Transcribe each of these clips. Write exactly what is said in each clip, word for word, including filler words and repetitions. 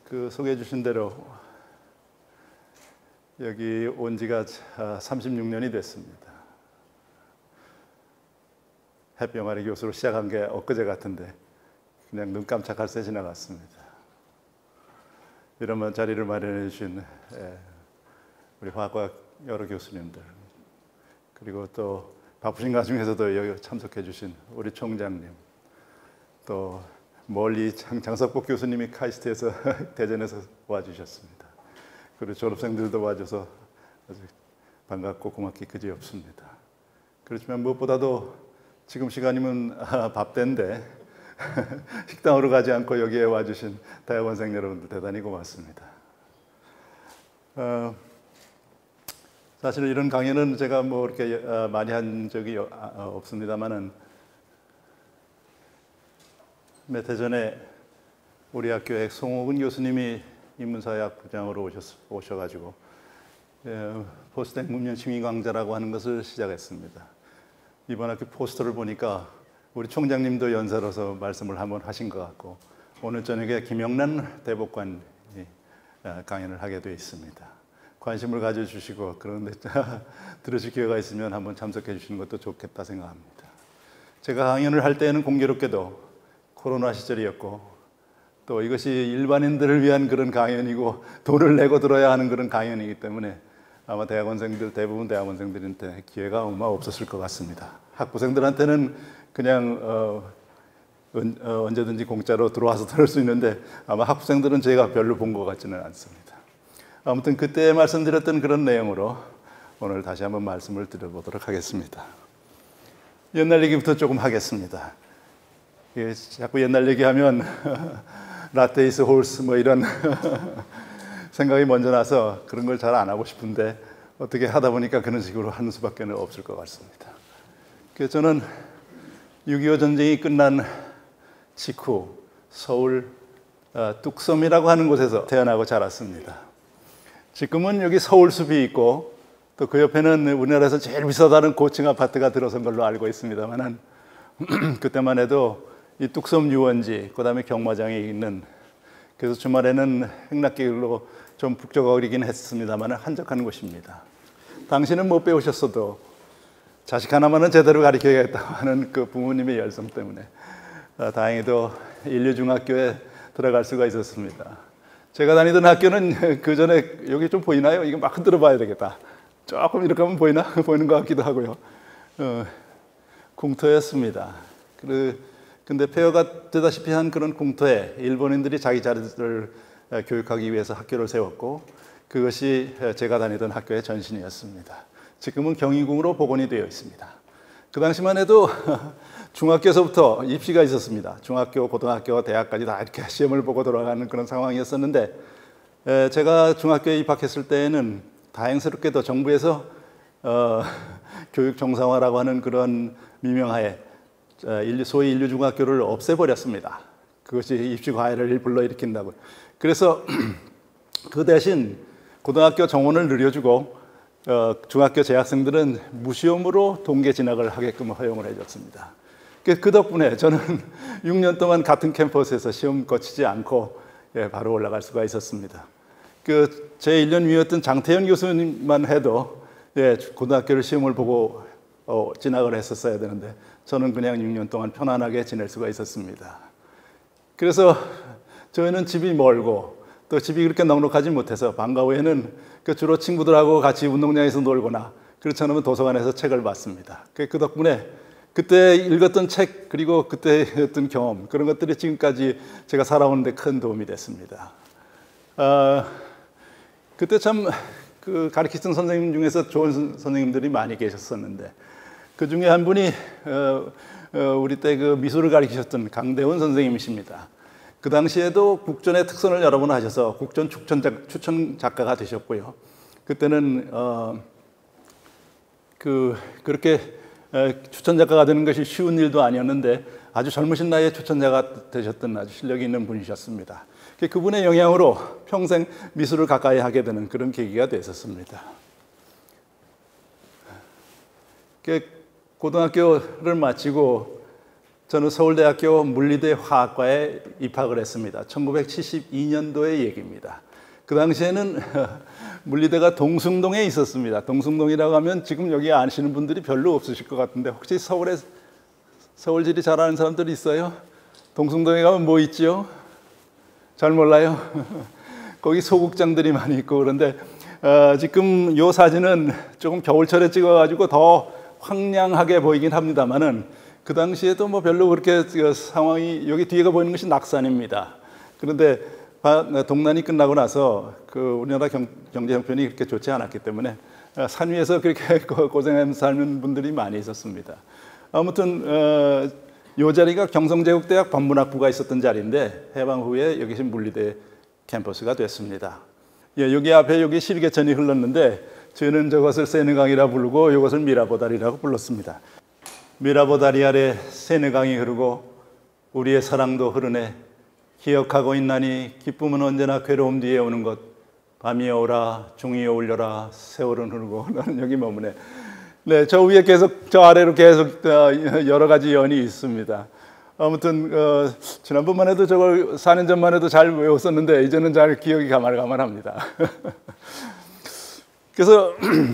그 소개해 주신 대로 여기 온 지가 삼십육 년이 됐습니다. 햇병아리 교수로 시작한 게 엊그제 같은데 그냥 눈 깜짝할 새 지나갔습니다. 이런 자리를 마련해 주신 우리 화학 여러 교수님들, 그리고 또 바쁘신 가중에서도 여기 참석해 주신 우리 총장님, 또 멀리 장석복 교수님이 카이스트에서 대전에서 와주셨습니다. 그리고 졸업생들도 와줘서 아주 반갑고 고맙기 그지없습니다. 그렇지만 무엇보다도 지금 시간이면 밥 때인데 식당으로 가지 않고 여기에 와주신 대학원생 여러분들 대단히 고맙습니다. 어, 사실 이런 강연은 제가 뭐 이렇게 많이 한 적이 없습니다만은 몇 해 전에 우리 학교에 송옥은 교수님이 인문사회학 부장으로 오셨, 오셔가지고 포스텍 문명 시민 강좌라고 하는 것을 시작했습니다. 이번 학기 포스터를 보니까 우리 총장님도 연사로서 말씀을 한번 하신 것 같고, 오늘 저녁에 김영란 대법관이 강연을 하게 되어 있습니다. 관심을 가져주시고 그런데 들으실 기회가 있으면 한번 참석해 주시는 것도 좋겠다 생각합니다. 제가 강연을 할 때에는 공교롭게도 코로나 시절이었고, 또 이것이 일반인들을 위한 그런 강연이고 돈을 내고 들어야 하는 그런 강연이기 때문에 아마 대학원생들, 대부분 대학원생들한테 기회가 얼마 없었을 것 같습니다. 학부생들한테는 그냥 어, 어, 언제든지 공짜로 들어와서 들을 수 있는데 아마 학부생들은 제가 별로 본 것 같지는 않습니다. 아무튼 그때 말씀드렸던 그런 내용으로 오늘 다시 한번 말씀을 드려보도록 하겠습니다. 옛날 얘기부터 조금 하겠습니다. 예, 자꾸 옛날 얘기하면 라테이스 홀스 뭐 이런 생각이 먼저 나서 그런 걸 잘 안 하고 싶은데 어떻게 하다 보니까 그런 식으로 하는 수밖에 없을 것 같습니다. 그래서 저는 육이오 전쟁이 끝난 직후 서울 뚝섬이라고 하는 곳에서 태어나고 자랐습니다. 지금은 여기 서울숲이 있고 또 그 옆에는 우리나라에서 제일 비싸다는 고층 아파트가 들어선 걸로 알고 있습니다만 그때만 해도 이 뚝섬 유원지, 그 다음에 경마장에 있는, 그래서 주말에는 행락길로 좀 북적거리긴 했습니다만 한적한 곳입니다. 당신은 못 배우셨어도 자식 하나만은 제대로 가르쳐야겠다고 하는 그 부모님의 열성 때문에 다행히도 인류중학교에 들어갈 수가 있었습니다. 제가 다니던 학교는 그 전에 여기 좀 보이나요? 이거 막 흔들어 봐야 되겠다. 조금 이렇게 하면 보이나? 보이는 것 같기도 하고요. 어, 궁터였습니다. 그, 근데 폐허가 되다시피 한 그런 궁터에 일본인들이 자기 자리를 교육하기 위해서 학교를 세웠고, 그것이 제가 다니던 학교의 전신이었습니다. 지금은 경희궁으로 복원이 되어 있습니다. 그 당시만 해도 중학교에서부터 입시가 있었습니다. 중학교, 고등학교, 대학까지 다 이렇게 시험을 보고 돌아가는 그런 상황이었었는데, 제가 중학교에 입학했을 때에는 다행스럽게도 정부에서 어, 교육 정상화라고 하는 그런 미명하에 소위 인류중학교를 없애버렸습니다. 그것이 입시 과외를 불러일으킨다고. 그래서 그 대신 고등학교 정원을 늘려주고 어, 중학교 재학생들은 무시험으로 동계 진학을 하게끔 허용을 해줬습니다. 그 덕분에 저는 육 년 동안 같은 캠퍼스에서 시험 거치지 않고 예, 바로 올라갈 수가 있었습니다. 그 제 일 년 위였던 장태현 교수님만 해도 예, 고등학교를 시험을 보고 어, 진학을 했었어야 되는데 저는 그냥 육 년 동안 편안하게 지낼 수가 있었습니다. 그래서 저희는 집이 멀고 또 집이 그렇게 넉넉하지 못해서 방과 후에는 그 주로 친구들하고 같이 운동장에서 놀거나 그렇지 않으면 도서관에서 책을 봤습니다. 그 덕분에 그때 읽었던 책, 그리고 그때 했던 경험, 그런 것들이 지금까지 제가 살아오는 데 큰 도움이 됐습니다. 어, 그때 참 그 가르치던 선생님 중에서 좋은 선생님들이 많이 계셨었는데 그 중에 한 분이 어, 어, 우리 때 그 미술을 가르치셨던 강대원 선생님이십니다. 그 당시에도 국전의 특선을 여러 번 하셔서 국전 추천, 작, 추천 작가가 되셨고요. 그때는 어, 그 그렇게 추천 작가가 되는 것이 쉬운 일도 아니었는데 아주 젊으신 나이에 추천자가 되셨던 아주 실력이 있는 분이셨습니다. 그분의 영향으로 평생 미술을 가까이 하게 되는 그런 계기가 됐었습니다. 고등학교를 마치고 저는 서울대학교 물리대 화학과에 입학을 했습니다. 천구백칠십이 년도의 얘기입니다. 그 당시에는 물리대가 동숭동에 있었습니다. 동숭동이라고 하면 지금 여기 아시는 분들이 별로 없으실 것 같은데 혹시 서울에 서울지리 잘 아는 사람들 있어요? 동숭동에 가면 뭐 있죠? 잘 몰라요? 거기 소극장들이 많이 있고 그런데 어, 지금 이 사진은 조금 겨울철에 찍어가지고 더 황량하게 보이긴 합니다만은 그 당시에도 뭐 별로 그렇게 상황이 여기 뒤에가 보이는 것이 낙산입니다. 그런데 동란이 끝나고 나서 그 우리나라 경, 경제 형편이 그렇게 좋지 않았기 때문에 산 위에서 그렇게 고생하면서 사는 분들이 많이 있었습니다. 아무튼 어, 이 자리가 경성제국대학 법문학부가 있었던 자리인데 해방 후에 여기 물리대 캠퍼스가 됐습니다. 예, 여기 앞에 여기 실개천이 흘렀는데 저희는 저것을 세느강이라 부르고 이것을 미라보다리라고 불렀습니다. 미라보다리 아래 세느강이 흐르고 우리의 사랑도 흐르네. 기억하고 있나니 기쁨은 언제나 괴로움 뒤에 오는 것. 밤이 오라 중이 어울려라 세월은 흐르고. 나는 여기 머무네. 네, 저 위에 계속 저 아래로 계속 여러 가지 연이 있습니다. 아무튼 어, 지난번만 해도 저걸 사 년 전만 해도 잘 외웠었는데 이제는 잘 기억이 가물가물합니다. 그래서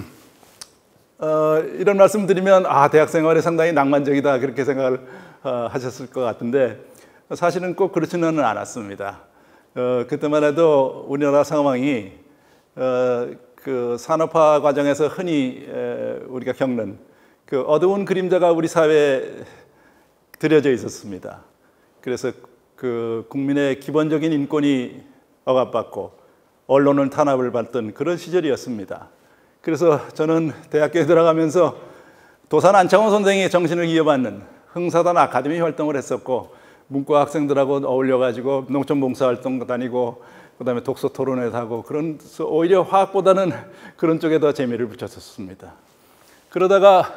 어, 이런 말씀 드리면 아 대학 생활이 상당히 낭만적이다 그렇게 생각을 어, 하셨을 것 같은데 사실은 꼭 그렇지는 않았습니다. 어, 그때만 해도 우리나라 상황이 어, 그 산업화 과정에서 흔히 에, 우리가 겪는 그 어두운 그림자가 우리 사회에 들여져 있었습니다. 그래서 그 국민의 기본적인 인권이 억압받고 언론은 탄압을 받던 그런 시절이었습니다. 그래서 저는 대학교에 들어가면서 도산 안창호 선생의 정신을 이어받는 흥사단 아카데미 활동을 했었고 문과 학생들하고 어울려가지고 농촌 봉사활동 다니고 그다음에 독서 토론회 하고 그런 오히려 화학보다는 그런 쪽에 더 재미를 붙였었습니다. 그러다가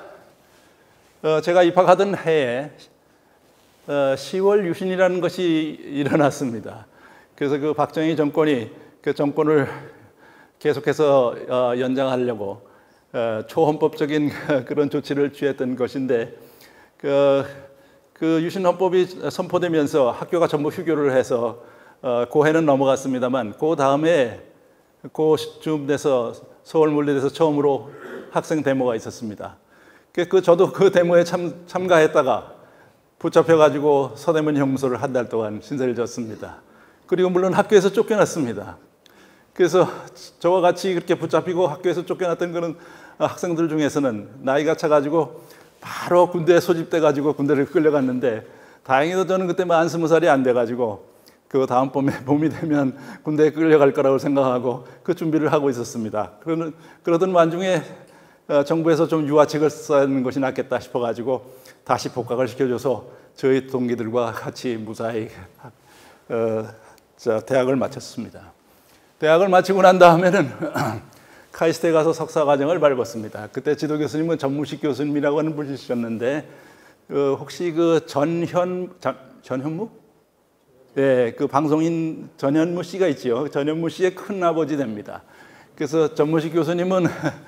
어 제가 입학하던 해에 어 시월 유신이라는 것이 일어났습니다. 그래서 그 박정희 정권이 그 정권을 계속해서 어 연장하려고 어 초헌법적인 그런 조치를 취했던 것인데 그, 그 유신헌법이 선포되면서 학교가 전부 휴교를 해서 어, 그 해는 넘어갔습니다만 그 다음에 그 즈음 돼서 서울 물리대에서 처음으로 학생 데모가 있었습니다. 그, 그 저도 그 데모에 참, 참가했다가 붙잡혀가지고 서대문 형무소를 한 달 동안 신세를 졌습니다. 그리고 물론 학교에서 쫓겨났습니다. 그래서 저와 같이 그렇게 붙잡히고 학교에서 쫓겨났던 그런 학생들 중에서는 나이가 차가지고 바로 군대에 소집돼가지고 군대를 끌려갔는데 다행히도 저는 그때 만 스무 살이 안 돼가지고 그 다음 봄에 봄이 되면 군대에 끌려갈 거라고 생각하고 그 준비를 하고 있었습니다. 그러는 그러던 와중에 정부에서 좀 유아책을 쓰는 것이 낫겠다 싶어가지고 다시 복학을 시켜줘서 저희 동기들과 같이 무사히 어, 대학을 마쳤습니다. 대학을 마치고 난 다음에는 카이스트에 가서 석사 과정을 밟았습니다. 그때 지도 교수님은 전무식 교수님이라고 하는 분이셨는데 어, 혹시 그 전현 전, 전현무? 네, 그 방송인 전현무 씨가 있지요. 전현무 씨의 큰 아버지 됩니다. 그래서 전무식 교수님은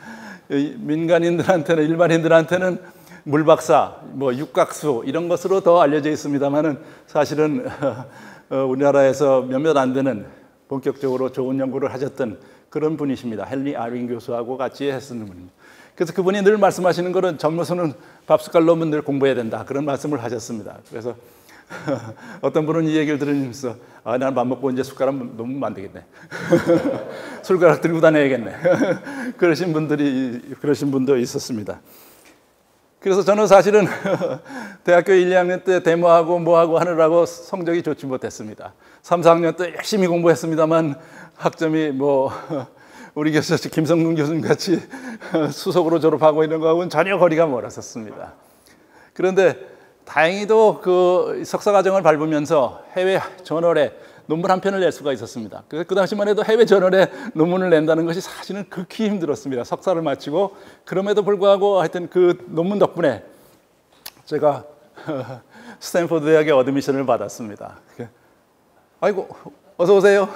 민간인들한테는 일반인들한테는 물박사, 뭐 육각수 이런 것으로 더 알려져 있습니다만은 사실은 어, 우리나라에서 몇몇 안 되는 본격적으로 좋은 연구를 하셨던 그런 분이십니다. 헨리 아링 교수하고 같이 했었는 분입니다. 그래서 그분이 늘 말씀하시는 것은 전무서는 밥숟갈 놓으면 늘 공부해야 된다 그런 말씀을 하셨습니다. 그래서 어떤 분은 이 얘기를 들으면서 아, 나는 밥 먹고 이제 숟가락 놓으면 안 되겠네. 숟가락 들고 다녀야겠네. 그러신 분들이 그러신 분도 있었습니다. 그래서 저는 사실은 대학교 일, 이 학년 때 데모하고 뭐하고 하느라고 성적이 좋지 못했습니다. 삼, 사 학년 때 열심히 공부했습니다만 학점이 뭐 우리 교수 김성근 교수님 같이 수석으로 졸업하고 이런 거하고는 전혀 거리가 멀었었습니다. 그런데 다행히도 그 석사 과정을 밟으면서 해외 저널에 논문 한 편을 낼 수가 있었습니다. 그 당시만 해도 해외 저널에 논문을 낸다는 것이 사실은 극히 힘들었습니다. 석사를 마치고 그럼에도 불구하고 하여튼 그 논문 덕분에 제가 스탠포드 대학에 어드미션을 받았습니다. 아이고 어서 오세요.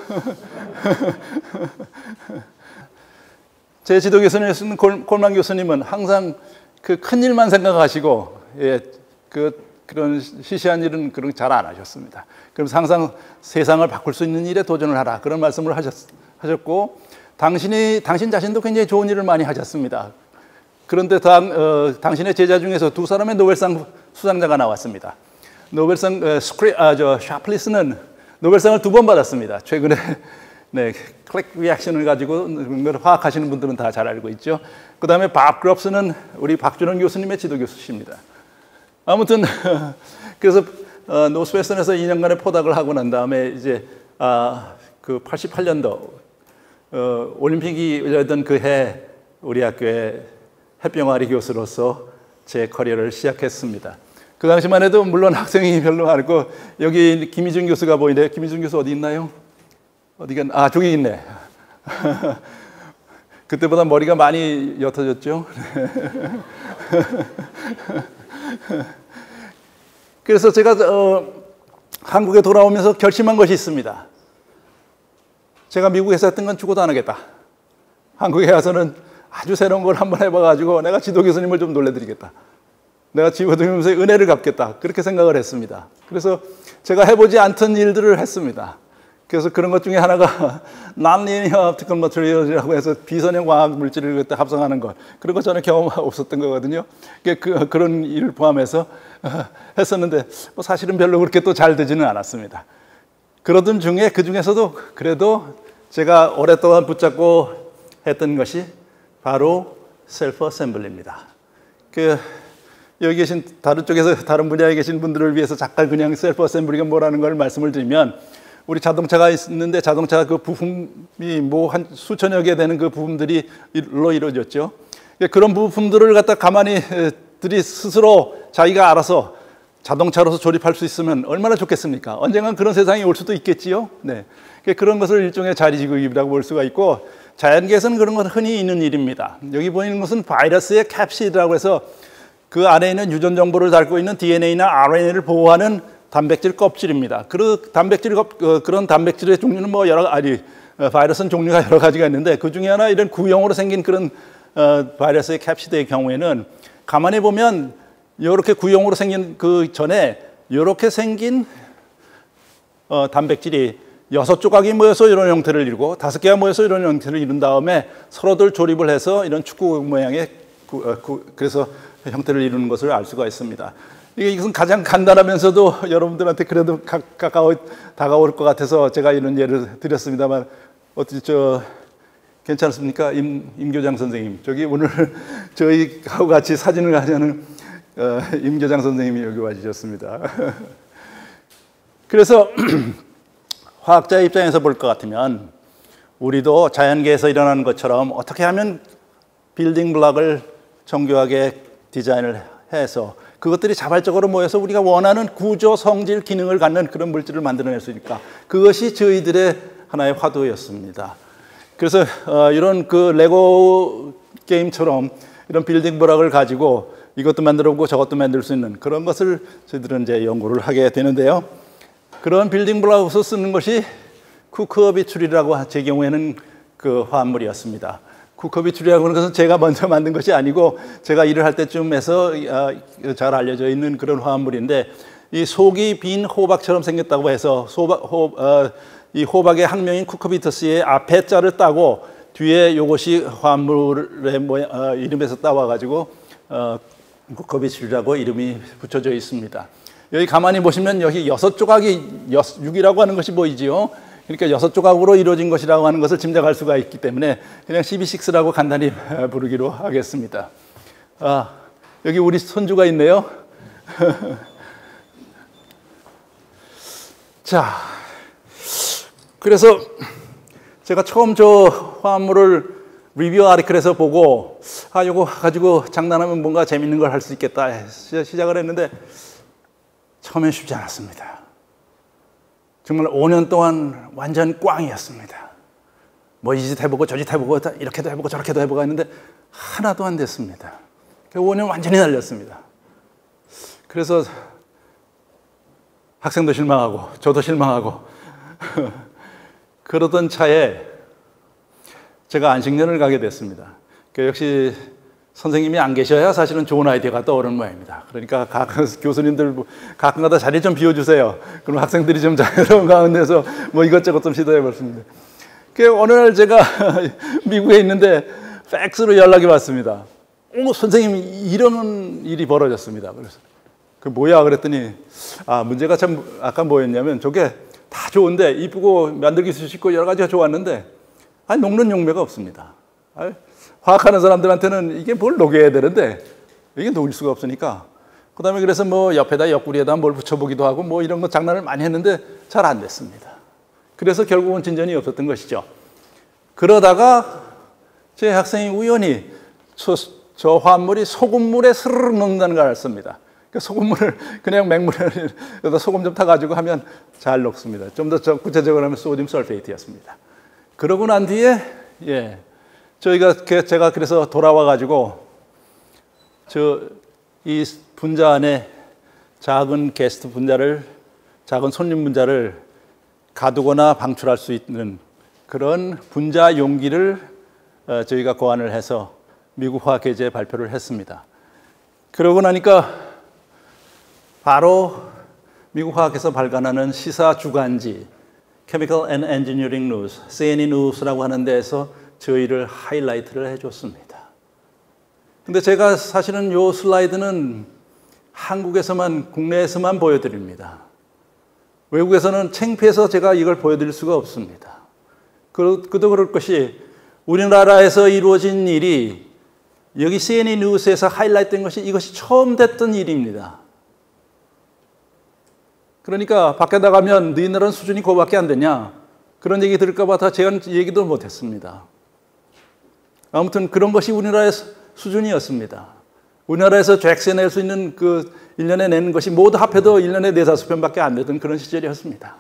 제 지도 교수님이신 콜만 교수님은 항상 그 큰 일만 생각하시고 예, 그 그런 시시한 일은 그런 잘 안 하셨습니다. 그래서 항상 세상을 바꿀 수 있는 일에 도전을 하라 그런 말씀을 하셨, 하셨고 당신이 당신 자신도 굉장히 좋은 일을 많이 하셨습니다. 그런데 당, 어, 당신의 제자 중에서 두 사람의 노벨상 수상자가 나왔습니다. 노벨상 어, 스크리, 아, 저 샤플리스는 노벨상을 두 번 받았습니다. 최근에 네, 클릭 리액션을 가지고 그걸 파악하시는 분들은 다 잘 알고 있죠. 그 다음에 밥 그롭스는 우리 박준원 교수님의 지도 교수십니다. 아무튼 그래서 어, 노스웨스턴에서 이 년간의 포닥을 하고 난 다음에 이제 아, 그 팔십팔 년도 어, 올림픽이 열렸던 그 해 우리 학교의 햇병아리 교수로서 제 커리어를 시작했습니다. 그 당시만 해도 물론 학생이 별로 많고 여기 김희준 교수가 보이는데 김희준 교수 어디 있나요? 어디가 아 저기 있네. 그때보다 머리가 많이 옅어졌죠. 그래서 제가 어, 한국에 돌아오면서 결심한 것이 있습니다. 제가 미국에서 했던 건 죽어도 안 하겠다. 한국에 와서는 아주 새로운 걸 한번 해봐가지고 내가 지도 교수님을 좀 놀래드리겠다. 내가 지도 교수님의 은혜를 갚겠다. 그렇게 생각을 했습니다. 그래서 제가 해보지 않던 일들을 했습니다. 그래서 그런 것 중에 하나가 Non-linear optical materials이라고 해서 비선형 광학 물질을 그때 합성하는 것. 그런 거 저는 경험 없었던 거거든요. 그, 그런 일을 포함해서 했었는데 뭐 사실은 별로 그렇게 또 잘 되지는 않았습니다. 그러던 중에 그 중에서도 그래도 제가 오랫동안 붙잡고 했던 것이 바로 셀프 어셈블리입니다. 그 여기 계신 다른 쪽에서 다른 분야에 계신 분들을 위해서 잠깐 그냥 셀프 어셈블리가 뭐라는 걸 말씀을 드리면 우리 자동차가 있는데 자동차 그 부품이 뭐 한 수천여 개 되는 그 부품들이로 이루어졌죠. 그런 부품들을 갖다 가만히 들이 스스로 자기가 알아서 자동차로서 조립할 수 있으면 얼마나 좋겠습니까? 언젠간 그런 세상이 올 수도 있겠지요. 네. 그런 것을 일종의 자리지구입이라고 볼 수가 있고 자연계에서는 그런 건 흔히 있는 일입니다. 여기 보이는 것은 바이러스의 캡시드라고 해서 그 안에 있는 유전 정보를 담고 있는 디엔에이나 알엔에이를 보호하는 단백질 껍질입니다. 그 단백질 그런 단백질의 종류는 뭐 여러 아니 바이러스는 종류가 여러 가지가 있는데 그 중에 하나 이런 구형으로 생긴 그런 어, 바이러스의 캡시드의 경우에는 가만히 보면 이렇게 구형으로 생긴 그 전에 이렇게 생긴 어, 단백질이 여섯 조각이 모여서 이런 형태를 이루고 다섯 개가 모여서 이런 형태를 이룬 다음에 서로들 조립을 해서 이런 축구 모양의 구, 어, 구, 그래서 형태를 이루는 것을 알 수가 있습니다. 이것은 가장 간단하면서도 여러분들한테 그래도 가, 가까워 다가올 것 같아서 제가 이런 예를 드렸습니다만 어떻게 저 괜찮습니까? 임, 임 교장 선생님 저기 오늘 저희하고 같이 사진을 하자는 어, 임 교장 선생님이 여기 와주셨습니다. 그래서 화학자의 입장에서 볼 것 같으면 우리도 자연계에서 일어나는 것처럼 어떻게 하면 빌딩 블록을 정교하게 디자인을 해서 그것들이 자발적으로 모여서 우리가 원하는 구조, 성질, 기능을 갖는 그런 물질을 만들어낼 수 있을까? 그것이 저희들의 하나의 화두였습니다. 그래서 어, 이런 그 레고 게임처럼 이런 빌딩 블록을 가지고 이것도 만들어보고 저것도 만들 수 있는 그런 것을 저희들은 이제 연구를 하게 되는데요. 그런 빌딩 블록으로 쓰는 것이 쿠크어비출이라고 제 경우에는 그 화합물이었습니다. 쿠크어비출이라고 하는 것은 제가 먼저 만든 것이 아니고 제가 일을 할 때쯤에서 잘 알려져 있는 그런 화합물인데 이 속이 빈 호박처럼 생겼다고 해서 소박, 호, 어, 이 호박의 학명인 쿠크어비터스의 앞에 자를 따고 뒤에 이것이 화합물의 모양, 어, 이름에서 따와가지고 어, 쿠크어비출이라고 이름이 붙여져 있습니다. 여기 가만히 보시면 여기 여섯 조각이 육이라고 하는 것이 보이지요. 그러니까 여섯 조각으로 이루어진 것이라고 하는 것을 짐작할 수가 있기 때문에 그냥 씨비식스라고 간단히 부르기로 하겠습니다. 아, 여기 우리 손주가 있네요. 자, 그래서 제가 처음 저 화합물을 리뷰 아티클에서 보고 아, 이거 가지고 장난하면 뭔가 재밌는 걸 할 수 있겠다 시작을 했는데 처음엔 쉽지 않았습니다. 정말 오 년 동안 완전 꽝이었습니다. 뭐 이 짓 해보고 저 짓 해보고 이렇게도 해보고 저렇게도 해보고 했는데 하나도 안 됐습니다. 오 년 완전히 날렸습니다. 그래서 학생도 실망하고 저도 실망하고 그러던 차에 제가 안식년을 가게 됐습니다. 역시 선생님이 안 계셔야 사실은 좋은 아이디어가 떠오르는 모양입니다. 그러니까 각 교수님들 가끔가다 자리 좀 비워주세요. 그럼 학생들이 좀 자유로운 가운데서 뭐 이것저것 좀 시도해 봤습니다. 그 어느 날 제가 미국에 있는데 팩스로 연락이 왔습니다. 오, 선생님 이런 일이 벌어졌습니다. 그래서 그 뭐야 그랬더니 아 문제가 참 아까 뭐였냐면 저게 다 좋은데 이쁘고 만들기 쉽고 여러 가지가 좋았는데 아니 녹는 용매가 없습니다. 아니, 화학하는 사람들한테는 이게 뭘 녹여야 되는데 이게 녹일 수가 없으니까 그 다음에 그래서 뭐 옆에다 옆구리에다 뭘 붙여보기도 하고 뭐 이런 거 장난을 많이 했는데 잘 안 됐습니다. 그래서 결국은 진전이 없었던 것이죠. 그러다가 제 학생이 우연히 저, 저 화합물이 소금물에 스르륵 녹는다는 걸 알았습니다. 그 소금물을 그냥 맹물에다 소금 좀 타가지고 하면 잘 녹습니다. 좀 더 구체적으로 하면 소듐 설페이트였습니다. 그러고 난 뒤에 예. 저희가 제가 그래서 돌아와 가지고 저 이 분자 안에 작은 게스트 분자를 작은 손님 분자를 가두거나 방출할 수 있는 그런 분자 용기를 저희가 고안을 해서 미국 화학계제에 발표를 했습니다. 그러고 나니까 바로 미국 화학에서 발간하는 시사 주간지 Chemical and Engineering News, 씨엔이 News라고 하는 데에서 저희를 하이라이트를 해줬습니다. 근데 제가 사실은 이 슬라이드는 한국에서만, 국내에서만 보여드립니다. 외국에서는 창피해서 제가 이걸 보여드릴 수가 없습니다. 그도 그럴 것이 우리나라에서 이루어진 일이 여기 씨엔이 뉴스에서 하이라이트 된 것이 이것이 처음 됐던 일입니다. 그러니까 밖에 나가면 너희 나라는 수준이 그거밖에 안 되냐 그런 얘기 들을까 봐 다 제가 얘기도 못했습니다. 아무튼 그런 것이 우리나라의 수준이었습니다. 우리나라에서 잭스에 낼 수 있는 그 일 년에 내는 것이 모두 합해도 일 년에 네다섯 편밖에 안 되던 그런 시절이었습니다.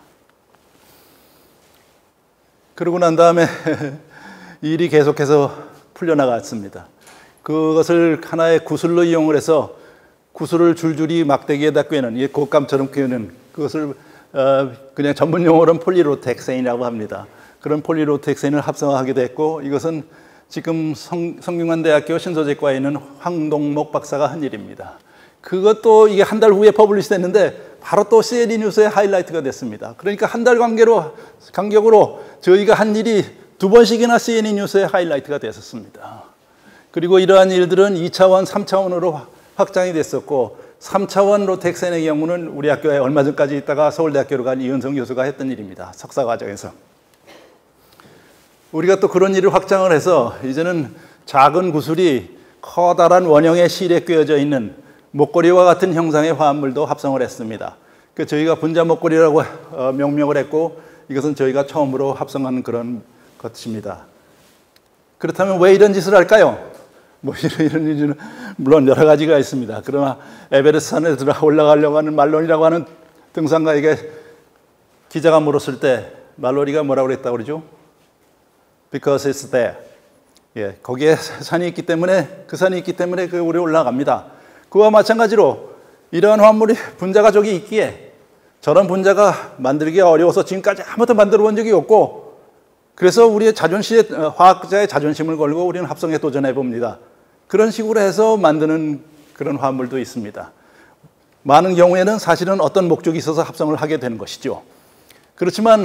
그러고 난 다음에 일이 계속해서 풀려나갔습니다. 그것을 하나의 구슬로 이용을 해서 구슬을 줄줄이 막대기에다 꿰는, 이게 곶감처럼 꿰는 그것을 어, 그냥 전문 용어로는 폴리로텍세인이라고 합니다. 그런 폴리로텍세인을 합성하게 됐고 이것은 지금 성, 성균관대학교 신소재과에 있는 황동목 박사가 한 일입니다. 그것도 이게 한 달 후에 퍼블리시 됐는데 바로 또 씨엔이 뉴스에 하이라이트가 됐습니다. 그러니까 한 달 관계로, 간격으로 저희가 한 일이 두 번씩이나 씨엔이 뉴스에 하이라이트가 됐었습니다. 그리고 이러한 일들은 이 차원, 삼 차원으로 확장이 됐었고 삼 차원 로텍센의 경우는 우리 학교에 얼마 전까지 있다가 서울대학교로 간 이은성 교수가 했던 일입니다. 석사 과정에서. 우리가 또 그런 일을 확장을 해서 이제는 작은 구슬이 커다란 원형의 실에 꿰어져 있는 목걸이와 같은 형상의 화합물도 합성을 했습니다. 그 저희가 분자 목걸이라고 명명을 했고 이것은 저희가 처음으로 합성한 그런 것입니다. 그렇다면 왜 이런 짓을 할까요? 뭐 이런, 이런 일은 물론 여러 가지가 있습니다. 그러나 에베레스트 산에 들어 올라가려고 하는 말로니라고 하는 등산가에게 기자가 물었을 때 말로니가 뭐라고 그랬다고 그러죠? Because it's there. 예, 거기에 산이 있기 때문에 그 산이 있기 때문에 그 우리 올라갑니다. 그와 마찬가지로 이러한 화합물이 분자가 저기 있기에 저런 분자가 만들기가 어려워서 지금까지 아무도 만들어 본 적이 없고 그래서 우리의 자존심에 화학자의 자존심을 걸고 우리는 합성에 도전해 봅니다. 그런 식으로 해서 만드는 그런 화합물도 있습니다. 많은 경우에는 사실은 어떤 목적이 있어서 합성을 하게 되는 것이죠. 그렇지만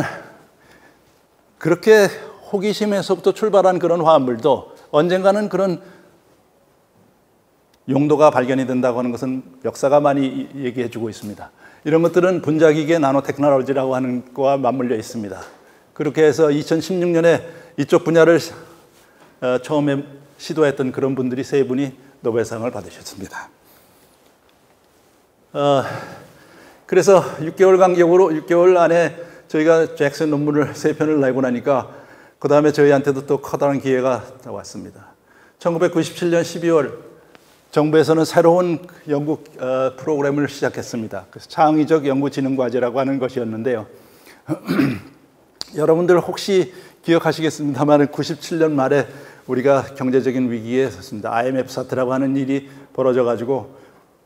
그렇게 호기심에서부터 출발한 그런 화합물도 언젠가는 그런 용도가 발견이 된다고 하는 것은 역사가 많이 얘기해 주고 있습니다. 이런 것들은 분자기계 나노테크놀로지라고 하는 거와 맞물려 있습니다. 그렇게 해서 이천십육 년에 이쪽 분야를 처음에 시도했던 그런 분들이 세 분이 노벨상을 받으셨습니다. 어, 그래서 육 개월 간격으로 육 개월 안에 저희가 잭슨 논문을 세 편을 내고 나니까 그 다음에 저희한테도 또 커다란 기회가 왔습니다. 천구백구십칠 년 십이월 정부에서는 새로운 연구 프로그램을 시작했습니다. 그래서 창의적 연구진흥과제라고 하는 것이었는데요. 여러분들 혹시 기억하시겠습니다만 구십칠 년 말에 우리가 경제적인 위기에 섰습니다. 아이엠에프 사태라고 하는 일이 벌어져가지고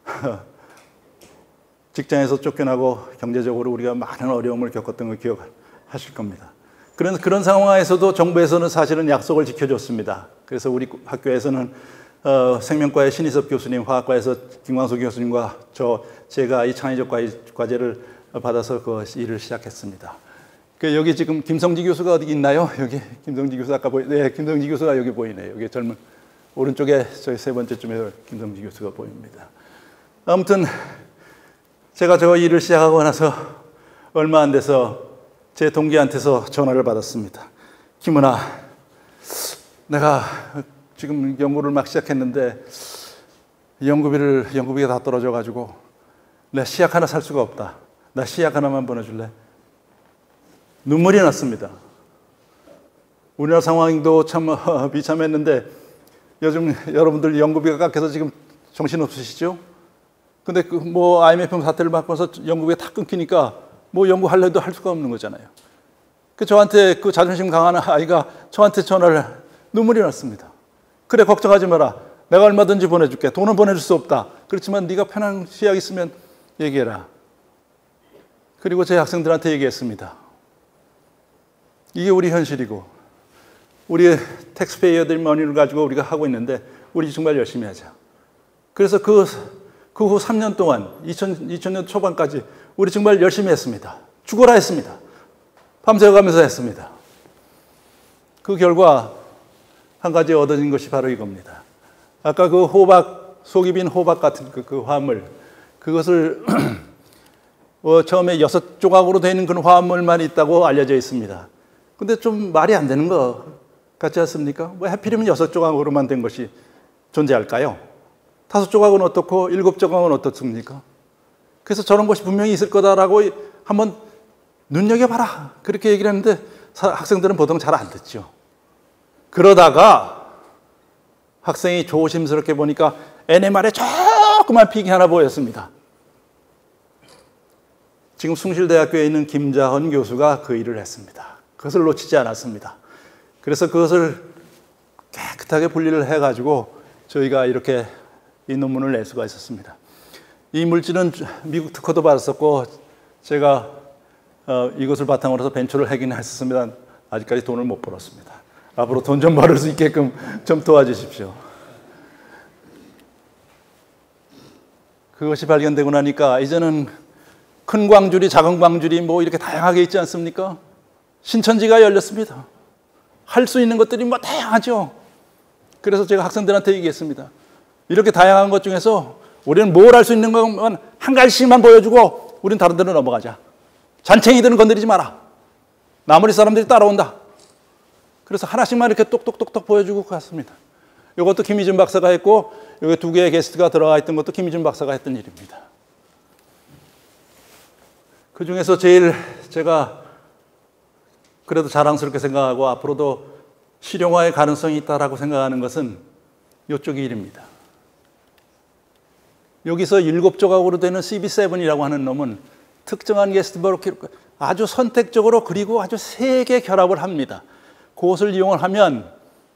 직장에서 쫓겨나고 경제적으로 우리가 많은 어려움을 겪었던 걸 기억하실 겁니다. 그런, 그런 상황에서도 정부에서는 사실은 약속을 지켜줬습니다. 그래서 우리 학교에서는 어, 생명과의 신희섭 교수님, 화학과에서 김광수 교수님과 저 제가 이 창의적 과제를 받아서 그 일을 시작했습니다. 그 여기 지금 김성지 교수가 어디 있나요? 여기 김성지 교수 아까 보이, 네, 김성지 교수가 여기 보이네요. 여기 젊은 오른쪽에 저희 세 번째쯤에 김성지 교수가 보입니다. 아무튼 제가 저 일을 시작하고 나서 얼마 안 돼서 제 동기한테서 전화를 받았습니다. 김은하, 내가 지금 연구를 막 시작했는데 연구비를 연구비가 다 떨어져가지고 내 시약 하나 살 수가 없다. 나 시약 하나만 보내줄래? 눈물이 났습니다. 우리나라 상황도 참 비참했는데 요즘 여러분들 연구비가 깎여서 지금 정신 없으시죠? 근데 그 뭐 아이엠에프 사태를 받고서 연구비가 다 끊기니까 뭐 연구하려도 할 수가 없는 거잖아요. 그 저한테 그 자존심 강한 아이가 저한테 전화를 눈물이 났습니다. 그래, 걱정하지 마라. 내가 얼마든지 보내줄게. 돈은 보내줄 수 없다. 그렇지만 네가 편한 시약 있으면 얘기해라. 그리고 제 학생들한테 얘기했습니다. 이게 우리 현실이고 우리 텍스페이어들 머니를 가지고 우리가 하고 있는데 우리 정말 열심히 하자. 그래서 그, 그 후 삼 년 동안 이천 년 초반까지 우리 정말 열심히 했습니다. 죽어라 했습니다. 밤새워가면서 했습니다. 그 결과 한 가지 얻어진 것이 바로 이겁니다. 아까 그 호박, 속이 빈 호박 같은 그, 그 화합물, 그것을 어, 처음에 여섯 조각으로 되어 있는 그런 화합물만 있다고 알려져 있습니다. 근데 좀 말이 안 되는 거 같지 않습니까? 왜 하필이면 여섯 조각으로만 된 것이 존재할까요? 다섯 조각은 어떻고 일곱 조각은 어떻습니까? 그래서 저런 것이 분명히 있을 거다라고 한번 눈여겨봐라. 그렇게 얘기를 했는데 학생들은 보통 잘 안 듣죠. 그러다가 학생이 조심스럽게 보니까 엔엠알에 조그만 픽이 하나 보였습니다. 지금 숭실대학교에 있는 김자헌 교수가 그 일을 했습니다. 그것을 놓치지 않았습니다. 그래서 그것을 깨끗하게 분리를 해가지고 저희가 이렇게 이 논문을 낼 수가 있었습니다. 이 물질은 미국 특허도 받았었고 제가 어, 이것을 바탕으로 해서 벤처를 하긴 했었습니다. 아직까지 돈을 못 벌었습니다. 앞으로 돈 좀 벌을 수 있게끔 좀 도와주십시오. 그것이 발견되고 나니까 이제는 큰 광줄이 작은 광줄이 뭐 이렇게 다양하게 있지 않습니까? 신천지가 열렸습니다. 할 수 있는 것들이 뭐 다양하죠. 그래서 제가 학생들한테 얘기했습니다. 이렇게 다양한 것 중에서 우리는 뭘 할 수 있는 것만 한 가지씩만 보여주고 우리는 다른 데로 넘어가자. 잔챙이들은 건드리지 마라. 나머지 사람들이 따라온다. 그래서 하나씩만 이렇게 똑똑똑똑 보여주고 갔습니다. 이것도 김희준 박사가 했고 여기 두 개의 게스트가 들어가 있던 것도 김희준 박사가 했던 일입니다. 그 중에서 제일 제가 그래도 자랑스럽게 생각하고 앞으로도 실용화의 가능성이 있다라고 생각하는 것은 이쪽 일입니다. 여기서 일곱 조각으로 되는 씨비 세븐이라고 하는 놈은 특정한 게스트버로 아주 선택적으로 그리고 아주 세게 결합을 합니다. 그것을 이용을 하면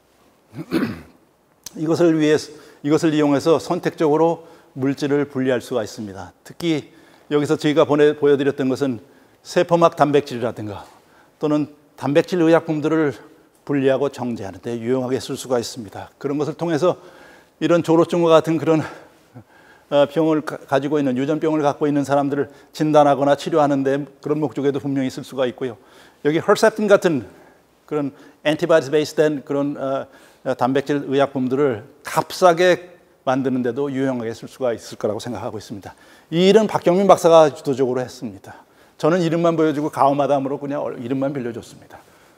이것을 위해서 이것을 이용해서 선택적으로 물질을 분리할 수가 있습니다. 특히 여기서 저희가 보내, 보여드렸던 것은 세포막 단백질이라든가 또는 단백질 의약품들을 분리하고 정제하는 데 유용하게 쓸 수가 있습니다. 그런 것을 통해서 이런 조로증과 같은 그런 병을 가지고 있는 유전병을 갖고 있는 사람들을 진단하거나 치료하는 데 그런 목적에도 분명히 쓸 수가 있고요. 여기 헐셉틴 같은 그런 엔티바이러스 베이스된 그런 어, 단백질 의약품들을 값싸게 만드는 데도 유용하게 쓸 수가 있을 거라고 생각하고 있습니다. 이 일은 박경민 박사가 주도적으로 했습니다. 저는 이름만 보여주고 가오마담으로 그냥 이름만 빌려줬습니다.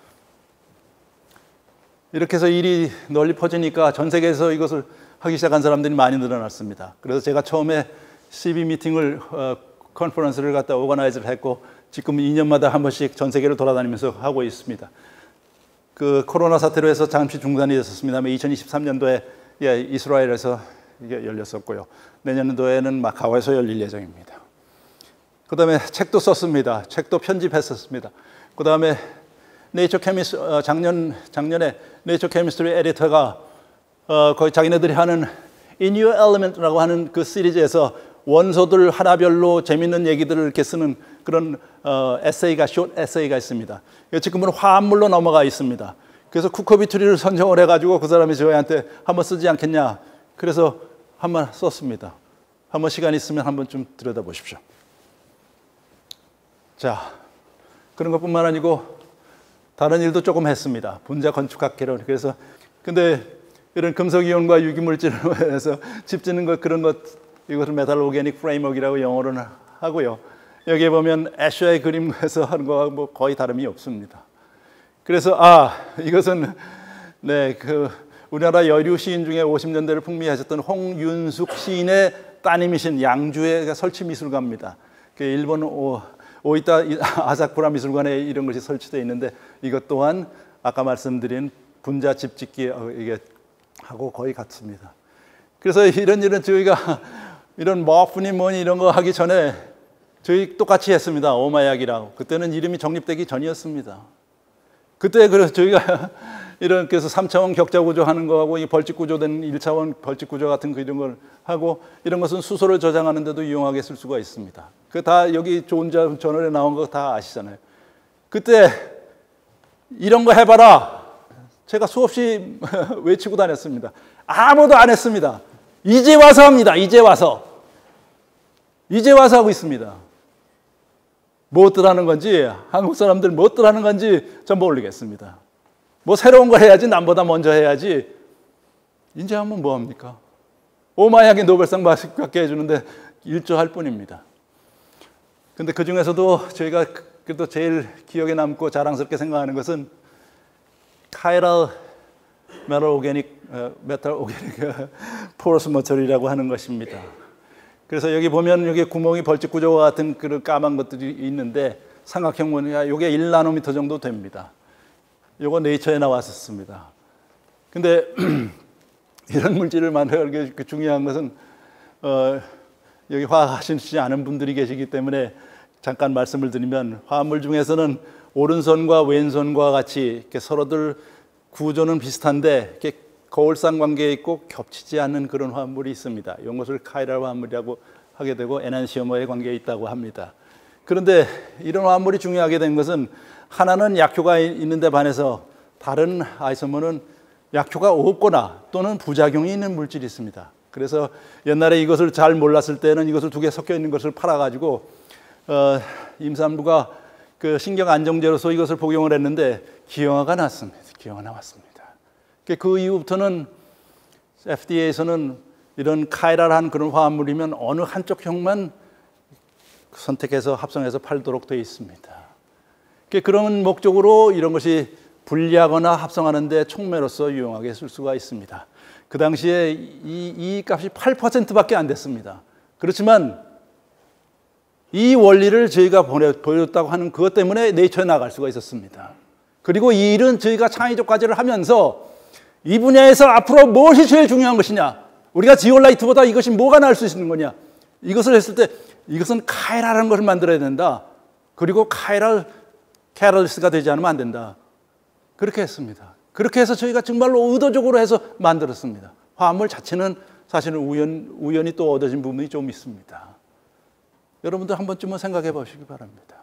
이렇게 해서 일이 널리 퍼지니까 전 세계에서 이것을 하기 시작한 사람들이 많이 늘어났습니다. 그래서 제가 처음에 씨비 미팅을 어, 컨퍼런스를 갖다 오거나이즈를 했고 지금 이 년마다 한 번씩 전 세계를 돌아다니면서 하고 있습니다. 그 코로나 사태로 해서 잠시 중단이 됐었습니다만 이천이십삼 년도에 예, 이스라엘에서 이게 열렸었고요. 내년도에는 마카오에서 열릴 예정입니다. 그 다음에 책도 썼습니다. 책도 편집했었습니다. 그 다음에 네이처 케미스 어, 작년 작년에 네이처 케미스트리 에디터가 어, 거의 자기네들이 하는 In Your Element라고 하는 그 시리즈에서 원소들 하나별로 재밌는 얘기들을 이렇게 쓰는 그런 어, 에세이가 숏 에세이가 있습니다. 지금은 화합물로 넘어가 있습니다. 그래서 쿠커비트리를 선정을 해가지고 그 사람이 저희한테 한번 쓰지 않겠냐. 그래서 한번 썼습니다. 한번 시간 있으면 한번 좀 들여다보십시오. 자, 그런 것뿐만 아니고 다른 일도 조금 했습니다. 분자 건축학회로. 그래서 근데 이런 금속이온과 유기물질을 해서 집 짓는 것 그런 것 이것을 메탈 오게닉 프레임워크라고 영어로는 하고요. 여기에 보면 애셔의 그림에서 하는 거하고 뭐 거의 다름이 없습니다. 그래서 아 이것은 네 그 우리나라 여류 시인 중에 오십 년대를 풍미하셨던 홍윤숙 시인의 따님이신 양주의 설치 미술관입니다. 그 일본 오, 오이타 아사쿠라 미술관에 이런 것이 설치되어 있는데 이것 또한 아까 말씀드린 분자 집 짓기 이게 하고 거의 같습니다. 그래서 이런 일은 저희가 이런 머프니 뭐니 이런 거 하기 전에 저희 똑같이 했습니다. 오마약이라고. 그때는 이름이 정립되기 전이었습니다. 그때 그래서 저희가 이런 그래서 삼 차원 격자 구조 하는 거하고 이 벌집 구조된 일 차원 벌집 구조 같은 그 이런 걸 하고 이런 것은 수소를 저장하는 데도 유용하게 쓸 수가 있습니다. 그 다 여기 좋은 저널에 나온 거 다 아시잖아요. 그때 이런 거 해봐라. 제가 수없이 외치고 다녔습니다. 아무도 안 했습니다. 이제 와서 합니다. 이제 와서. 이제 와서 하고 있습니다. 무엇들 하는 건지 한국 사람들 무엇들 하는 건지 전 모르겠습니다. 뭐 새로운 걸 해야지 남보다 먼저 해야지. 이제 하면 뭐합니까? 오마약이 노벨상 받게 해주는데 일조할 뿐입니다. 근데 그 중에서도 저희가 그래도 제일 기억에 남고 자랑스럽게 생각하는 것은 카이럴 메탈 오게닉 메탈 오게닉 포러스 머터리라고 하는 것입니다. 그래서 여기 보면 여기 구멍이 벌집 구조와 같은 그런 까만 것들이 있는데 삼각형 모양이야. 이게 일 나노미터 정도 됩니다. 이거 네이처에 나왔었습니다. 근데 이런 물질을 만들기 중요한 것은 어, 여기 화학하시지 않은 분들이 계시기 때문에 잠깐 말씀을 드리면 화합물 중에서는 오른손과 왼손과 같이 이렇게 서로들 구조는 비슷한데 이렇게 거울상 관계에 있고 겹치지 않는 그런 화합물이 있습니다. 이런 것을 카이랄 화합물이라고 하게 되고 에난시오머의 관계에 있다고 합니다. 그런데 이런 화합물이 중요하게 된 것은 하나는 약효가 있는데 반해서 다른 아이소머는 약효가 없거나 또는 부작용이 있는 물질이 있습니다. 그래서 옛날에 이것을 잘 몰랐을 때는 이것을 두 개 섞여 있는 것을 팔아가지고 어, 임산부가 그 신경 안정제로서 이것을 복용을 했는데 기형아가 났습니다. 기형아 나왔습니다. 그 이후부터는 에프디에이에서는 이런 카이랄한 그런 화합물이면 어느 한쪽 형만 선택해서 합성해서 팔도록 되어 있습니다. 그런 목적으로 이런 것이 분리하거나 합성하는 데 촉매로서 유용하게 쓸 수가 있습니다. 그 당시에 이, 이 값이 팔 퍼센트밖에 안 됐습니다. 그렇지만 이 원리를 저희가 보내, 보여줬다고 하는 그것 때문에 네이처에 나갈 수가 있었습니다. 그리고 이 일은 저희가 창의적 과제를 하면서 이 분야에서 앞으로 무엇이 제일 중요한 것이냐, 우리가 지올라이트보다 이것이 뭐가 나을 수 있는 거냐, 이것을 했을 때 이것은 카이랄한 것을 만들어야 된다. 그리고 카이랄 캐럴리스가 되지 않으면 안 된다. 그렇게 했습니다. 그렇게 해서 저희가 정말로 의도적으로 해서 만들었습니다. 화합물 자체는 사실은 우연, 우연히 또 얻어진 부분이 좀 있습니다. 여러분들 한 번쯤은 생각해 보시기 바랍니다.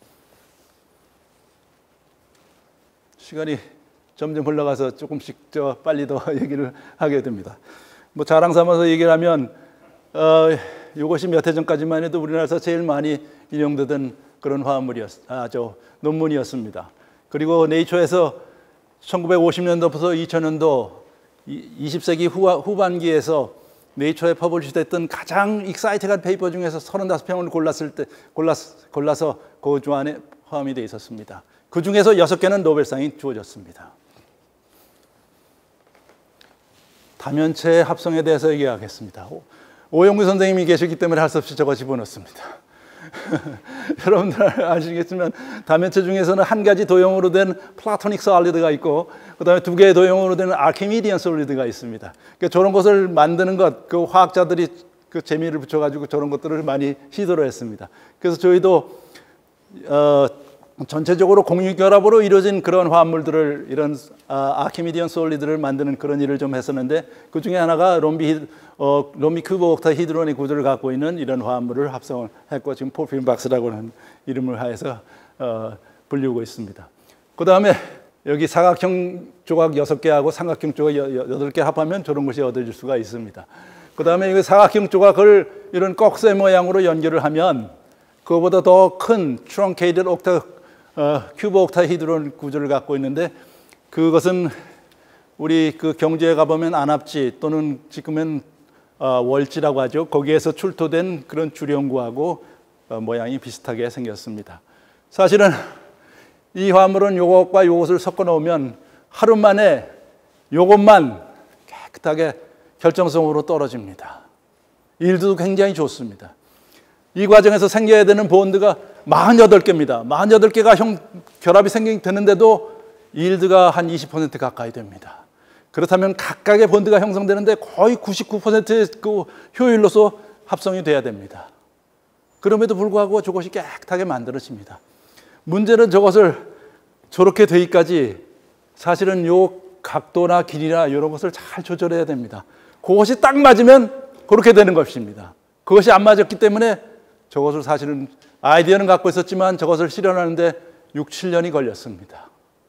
시간이 점점 흘러가서 조금씩 저 빨리 더 얘기를 하게 됩니다. 뭐 자랑 삼아서 얘기를 하면 어, 이것이 몇 해 전까지만 해도 우리나라에서 제일 많이 인용되던 그런 화합물이었, 아, 저 논문이었습니다. 그리고 네이처에서 천구백오십 년도부터 이천 년도 이십 세기 후하, 후반기에서 네이처에 퍼블리시됐던 가장 익사이팅한 페이퍼 중에서 서른다섯 편을 골랐을 때 골라서, 골라서 그 중 안에 포함이 되어 있었습니다. 그 중에서 여섯 개는 노벨상이 주어졌습니다. 다면체 합성에 대해서 얘기하겠습니다. 오영구 선생님이 계시기 때문에 할 수 없이 저거 집어넣습니다. 여러분들 아시겠지만 다면체 중에서는 한 가지 도형으로 된 플라토닉 솔리드가 있고 그 다음에 두 개의 도형으로 된 아키미디안 솔리드가 있습니다. 그러니까 저런 것을 만드는 것, 그 화학자들이 그 재미를 붙여가지고 저런 것들을 많이 시도를 했습니다. 그래서 저희도 어, 전체적으로 공유결합으로 이루어진 그런 화합물들을 이런 아, 아키미디안 솔리드를 만드는 그런 일을 좀 했었는데 그 중에 하나가 롬비 어, 롬비 큐브 옥타 히드론의 구조를 갖고 있는 이런 화합물을 합성을 했고 지금 포핀박스라고 하는 이름을 하여서 어, 불리우고 있습니다. 그 다음에 여기 사각형 조각 여섯 개하고 삼각형 조각 여덟 개 합하면 저런 것이 얻어질 수가 있습니다. 그 다음에 이 사각형 조각을 이런 꺽쇠 모양으로 연결을 하면 그거보다 더 큰 트렁케이드 옥타, 어, 큐브 옥타헤드론 구조를 갖고 있는데 그것은 우리 그 경주에 가보면 안압지 또는 지금은 어, 월지라고 하죠. 거기에서 출토된 그런 주령구하고 어, 모양이 비슷하게 생겼습니다. 사실은 이 화물은 요것과 요것을 섞어 놓으면 하루 만에 요것만 깨끗하게 결정성으로 떨어집니다. 일도 굉장히 좋습니다. 이 과정에서 생겨야 되는 본드가 사십팔 개입니다. 사십팔 개가 형, 결합이 생기는데도 일드가 한 이십 퍼센트 가까이 됩니다. 그렇다면 각각의 본드가 형성되는데 거의 구십구 퍼센트의 그 효율로서 합성이 돼야 됩니다. 그럼에도 불구하고 저것이 깨끗하게 만들어집니다. 문제는 저것을 저렇게 되기까지 사실은 요 각도나 길이나 이런 것을 잘 조절해야 됩니다. 그것이 딱 맞으면 그렇게 되는 것입니다. 그것이 안 맞았기 때문에 저것을 사실은 아이디어는 갖고 있었지만 저것을 실현하는데 육, 칠 년이 걸렸습니다.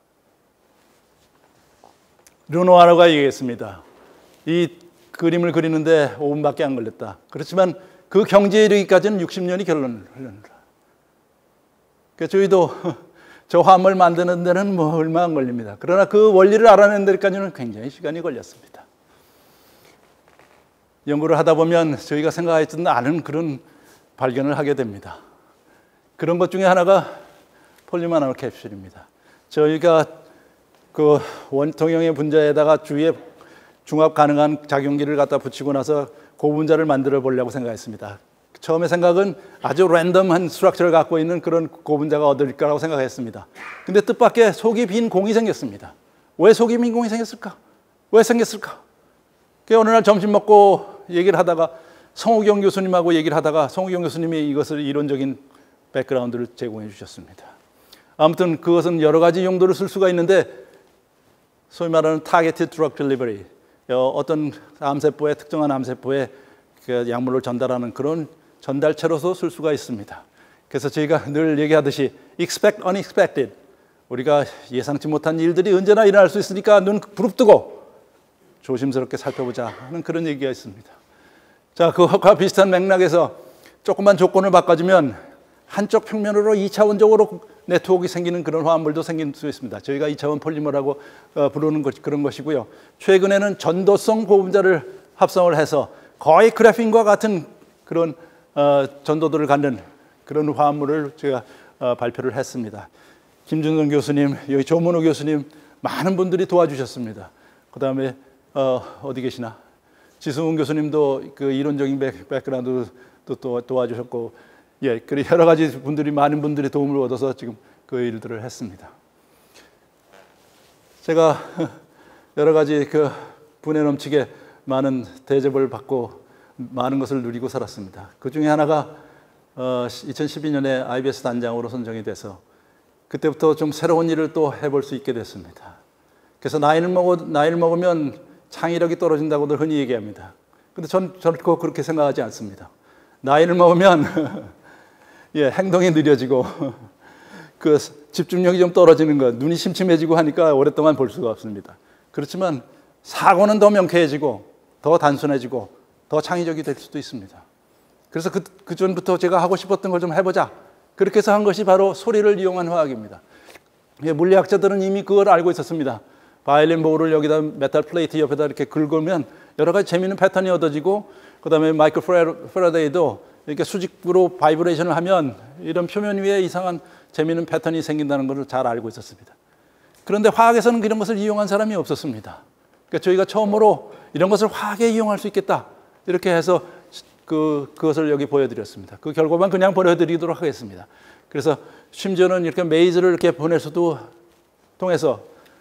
르노아르가 얘기했습니다. 이 그림을 그리는데 오 분밖에 안 걸렸다. 그렇지만 그 경지에 이르기까지는 육십 년이 결론을 흘렸다. 그러니까 저희도 저 화물 만드는 데는 뭐 얼마 안 걸립니다. 그러나 그 원리를 알아내는 데까지는 굉장히 시간이 걸렸습니다. 연구를 하다 보면 저희가 생각했던 않은 그런 발견을 하게 됩니다. 그런 것 중에 하나가 폴리머 나노 캡슐입니다. 저희가 그 원통형의 분자에다가 주위에 중합 가능한 작용기를 갖다 붙이고 나서 고분자를 만들어 보려고 생각했습니다. 처음에 생각은 아주 랜덤한 스트럭처를 갖고 있는 그런 고분자가 얻을 거라고 생각했습니다. 근데 뜻밖의 속이 빈 공이 생겼습니다. 왜 속이 빈 공이 생겼을까? 왜 생겼을까? 그 어느 날 점심 먹고 얘기를 하다가 성우경 교수님하고 얘기를 하다가 성우경 교수님이 이것을 이론적인 백그라운드를 제공해 주셨습니다. 아무튼 그것은 여러 가지 용도로 쓸 수가 있는데 소위 말하는 targeted drug delivery, 어떤 암세포에 특정한 암세포에 그 약물을 전달하는 그런 전달체로서 쓸 수가 있습니다. 그래서 저희가 늘 얘기하듯이 expect unexpected, 우리가 예상치 못한 일들이 언제나 일어날 수 있으니까 눈 부릅뜨고 조심스럽게 살펴보자 하는 그런 얘기가 있습니다. 자, 그와 비슷한 맥락에서 조금만 조건을 바꿔주면 한쪽 평면으로 이 차원적으로 네트워크가 생기는 그런 화합물도 생길 수 있습니다. 저희가 이 차원 폴리머라고 부르는 것, 그런 것이고요. 최근에는 전도성 고분자를 합성을 해서 거의 그래핀과 같은 그런 어, 전도도를 갖는 그런 화합물을 제가 어, 발표를 했습니다. 김준성 교수님, 여기 조문호 교수님, 많은 분들이 도와주셨습니다. 그 다음에 어, 어디 계시나? 지승훈 교수님도 그 이론적인 백, 백그라운드도 또 도와주셨고, 예, 그리고 여러 가지 분들이, 많은 분들이 도움을 얻어서 지금 그 일들을 했습니다. 제가 여러 가지 그 분에 넘치게 많은 대접을 받고 많은 것을 누리고 살았습니다. 그 중에 하나가 어, 이천십이 년에 아이비에스 단장으로 선정이 돼서 그때부터 좀 새로운 일을 또 해볼 수 있게 됐습니다. 그래서 나이를, 먹어, 나이를 먹으면 창의력이 떨어진다고들 흔히 얘기합니다. 근데 전 결코 그렇게 생각하지 않습니다. 나이를 먹으면 예, 행동이 느려지고 그 집중력이 좀 떨어지는 것, 눈이 심심해지고 하니까 오랫동안 볼 수가 없습니다. 그렇지만 사고는 더 명쾌해지고 더 단순해지고 더 창의적이 될 수도 있습니다. 그래서 그, 그 전부터 제가 하고 싶었던 걸 좀 해보자. 그렇게 해서 한 것이 바로 소리를 이용한 화학입니다. 예, 물리학자들은 이미 그걸 알고 있었습니다. 바이올린 볼을 여기다 메탈 플레이트 옆에다 이렇게 긁으면 여러 가지 재미있는 패턴이 얻어지고, 그 다음에 마이클 패러데이도 이렇게 수직으로 바이브레이션을 하면 이런 표면 위에 이상한 재미있는 패턴이 생긴다는 것을 잘 알고 있었습니다. 그런데 화학에서는 이런 것을 이용한 사람이 없었습니다. 그러니까 저희가 처음으로 이런 것을 화학에 이용할 수 있겠다, 이렇게 해서 그, 그것을 여기 보여드렸습니다. 그 결과만 그냥 보여드리도록 하겠습니다. 그래서 심지어는 이렇게 메이즈를 이렇게 보낼 수도 통해서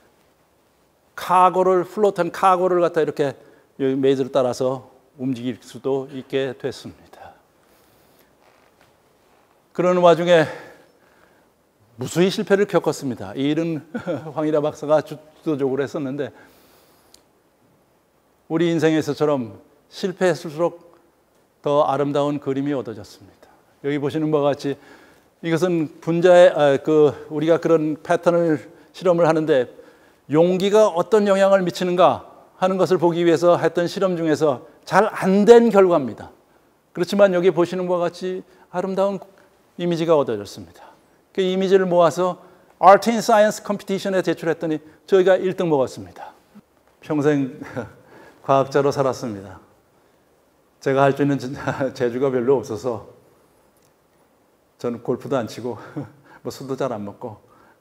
카고를, 플로트한 카고를 갖다 이렇게 메이즈를 따라서 움직일 수도 있게 됐습니다. 그러는 와중에 무수히 실패를 겪었습니다. 이 일은 황일하 박사가 주도적으로 했었는데, 우리 인생에서처럼 실패했을수록 더 아름다운 그림이 얻어졌습니다. 여기 보시는 바와 같이 이것은 분자의, 아, 그 우리가 그런 패턴을 실험을 하는데 용기가 어떤 영향을 미치는가 하는 것을 보기 위해서 했던 실험 중에서 잘 안 된 결과입니다. 그렇지만 여기 보시는 것과 같이 아름다운 이미지가 얻어졌습니다. 그 이미지를 모아서 Art in Science 컴피티션에 제출했더니 저희가 일 등 먹었습니다. 평생 과학자로 살았습니다. 제가 할 수 있는 재주가 별로 없어서 저는 골프도 안 치고 뭐 술도 잘 안 먹고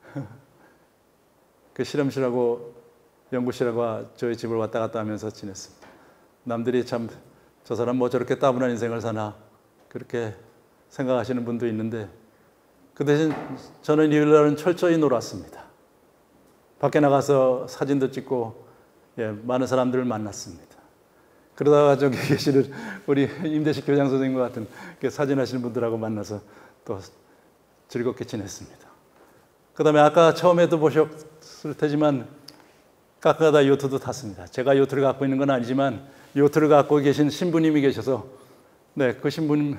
그 실험실하고 연구실하고 저희 집을 왔다 갔다 하면서 지냈습니다. 남들이 참 저 사람 뭐 저렇게 따분한 인생을 사나 그렇게 생각하시는 분도 있는데 그 대신 저는 일요일 날은 철저히 놀았습니다. 밖에 나가서 사진도 찍고 예, 많은 사람들을 만났습니다. 그러다가 저기 계시는 우리 임대식 교장 선생님과 같은 사진하시는 분들하고 만나서 또 즐겁게 지냈습니다. 그 다음에 아까 처음에도 보셨을 테지만 가끔가다 요트도 탔습니다. 제가 요트를 갖고 있는 건 아니지만 요트를 갖고 계신 신부님이 계셔서 네, 그 신부님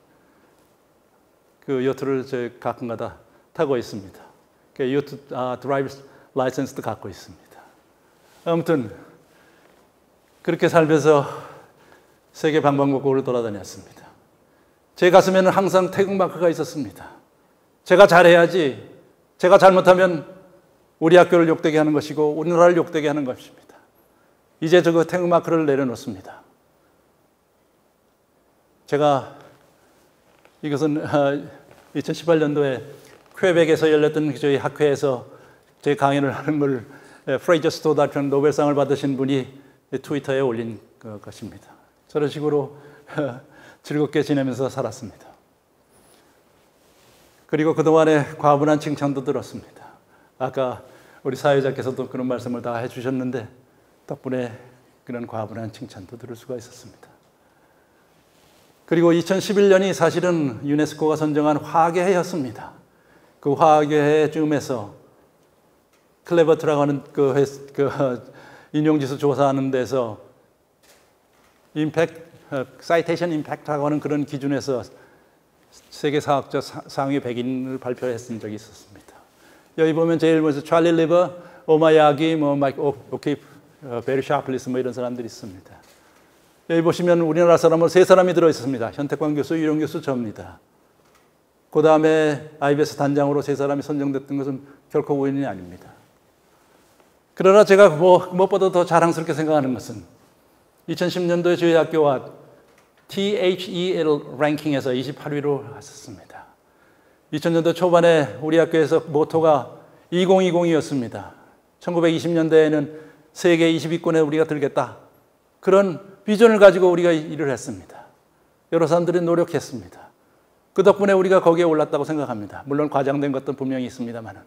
그 요트를 저 가끔가다 타고 있습니다. 그 요트 아, 드라이브 라이선스도 갖고 있습니다. 아무튼 그렇게 살면서 세계 방방곡곡을 돌아다녔습니다. 제 가슴에는 항상 태극마크가 있었습니다. 제가 잘해야지, 제가 잘못하면 우리 학교를 욕되게 하는 것이고 우리나라를 욕되게 하는 것입니다. 이제 저 태극마크를 내려놓습니다. 제가 이것은 이천십팔 년도에 퀘벡에서 열렸던 저희 학회에서 제 강연을 하는 걸 프레이저 스토다트라는 노벨상을 받으신 분이 트위터에 올린 것입니다. 저런 식으로 즐겁게 지내면서 살았습니다. 그리고 그동안에 과분한 칭찬도 들었습니다. 아까 우리 사회자께서도 그런 말씀을 다 해주셨는데 덕분에 그런 과분한 칭찬도 들을 수가 있었습니다. 그리고 이천십일 년이 사실은 유네스코가 선정한 화학의 해였습니다. 그 화학의 해 즈음에서 클레버트라고 하는 그, 회, 그 인용지수 조사하는 데서 임팩트, 사이테이션 임팩트라고 하는 그런 기준에서 세계 사학자 상위 백 인을 발표했던 적이 있었습니다. 여기 보면 제일 먼저 찰리 리버, 오마야기, 뭐 마이크 오케이프, 베리 샤플리스 뭐 이런 사람들이 있습니다. 여기 보시면 우리나라 사람은 세 사람이 들어 있습니다. 현택광 교수, 유령 교수, 저입니다. 그 다음에 아이비에스 단장으로 세 사람이 선정됐던 것은 결코 우연이 아닙니다. 그러나 제가 뭐, 무엇보다 더 자랑스럽게 생각하는 것은 이천십 년도에 저희 학교와 티 에이치 이 엘 랭킹에서 이십팔 위로 했었습니다. 이천 년도 초반에 우리 학교에서 모토가 이천이십이었습니다. 천구백이십 년대에는 세계 이십 위권에 우리가 들겠다. 그런 비전을 가지고 우리가 일을 했습니다. 여러 사람들이 노력했습니다. 그 덕분에 우리가 거기에 올랐다고 생각합니다. 물론 과장된 것도 분명히 있습니다만.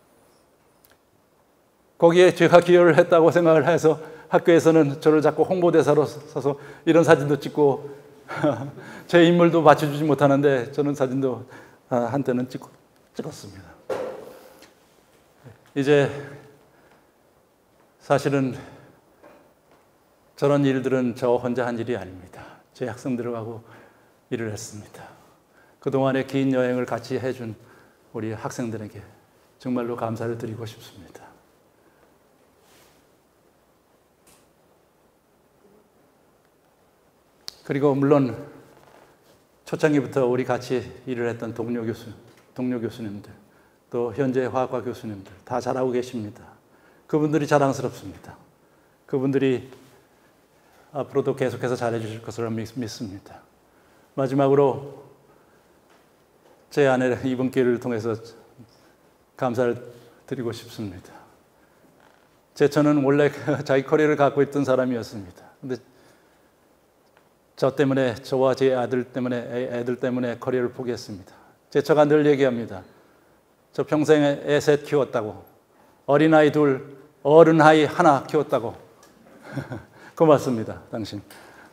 거기에 제가 기여를 했다고 생각을 해서 학교에서는 저를 자꾸 홍보대사로 서서 이런 사진도 찍고 제 인물도 받쳐주지 못하는데 저는 사진도 한때는 찍고, 찍었습니다. 이제 사실은 저런 일들은 저 혼자 한 일이 아닙니다. 제 학생들하고 일을 했습니다. 그동안의 긴 여행을 같이 해준 우리 학생들에게 정말로 감사를 드리고 싶습니다. 그리고 물론 초창기부터 우리 같이 일을 했던 동료 교수, 동료 교수님들, 또 현재 화학과 교수님들 다 잘하고 계십니다. 그분들이 자랑스럽습니다. 그분들이 앞으로도 계속해서 잘해 주실 것으로 믿습니다. 마지막으로 제 아내 이번 기회를 통해서 감사를 드리고 싶습니다. 제 처는 원래 자기 커리어를 갖고 있던 사람이었습니다. 근데 저 때문에, 저와 제 아들 때문에, 애들 때문에 커리어를 포기했습니다. 제 처가 늘 얘기합니다. 저 평생에 애 셋 키웠다고, 어린아이 둘, 어른아이 하나 키웠다고. 고맙습니다, 당신.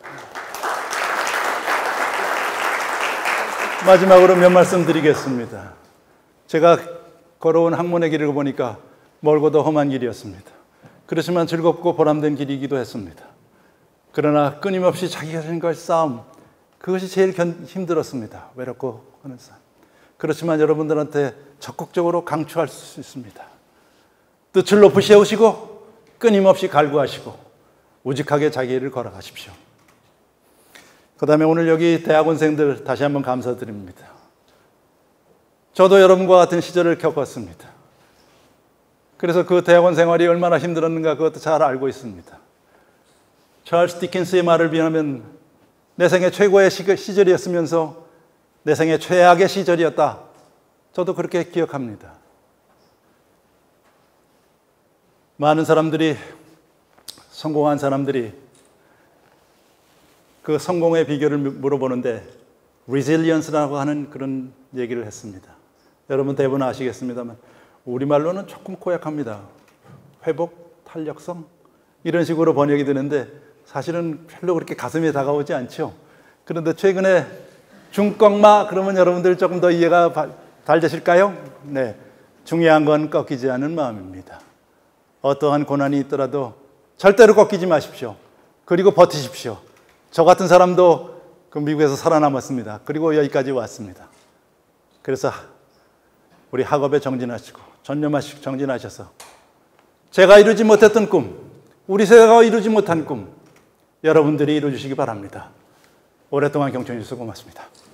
마지막으로 몇 말씀 드리겠습니다. 제가 걸어온 학문의 길을 보니까 멀고도 험한 길이었습니다. 그렇지만 즐겁고 보람된 길이기도 했습니다. 그러나 끊임없이 자기 자신과의 싸움, 그것이 제일 견, 힘들었습니다. 외롭고 하는 싸움. 그렇지만 여러분들한테 적극적으로 강추할 수 있습니다. 뜻을 높이 세우시고 끊임없이 갈구하시고 우직하게 자기 일을 걸어가십시오. 그 다음에 오늘 여기 대학원생들 다시 한번 감사드립니다. 저도 여러분과 같은 시절을 겪었습니다. 그래서 그 대학원 생활이 얼마나 힘들었는가 그것도 잘 알고 있습니다. 찰스 디킨스의 말을 비하면 내 생애 최고의 시절이었으면서 내 생애 최악의 시절이었다. 저도 그렇게 기억합니다. 많은 사람들이, 성공한 사람들이 그 성공의 비결을 물어보는데 resilience라고 하는 그런 얘기를 했습니다. 여러분 대부분 아시겠습니다만 우리말로는 조금 고약합니다. 회복, 탄력성 이런 식으로 번역이 되는데 사실은 별로 그렇게 가슴에 다가오지 않죠. 그런데 최근에 중꺾마 그러면 여러분들 조금 더 이해가 잘 되실까요? 네, 중요한 건 꺾이지 않은 마음입니다. 어떠한 고난이 있더라도 절대로 꺾이지 마십시오. 그리고 버티십시오. 저 같은 사람도 그 미국에서 살아남았습니다. 그리고 여기까지 왔습니다. 그래서 우리 학업에 정진하시고 전념하시고 정진하셔서 제가 이루지 못했던 꿈, 우리 세대가 이루지 못한 꿈 여러분들이 이루어주시기 바랍니다. 오랫동안 경청해 주셔서 고맙습니다.